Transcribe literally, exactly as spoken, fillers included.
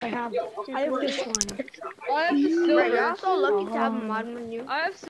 I have I have this one. I have the Bro, silver. you're so lucky to have a Um, mod menu. I have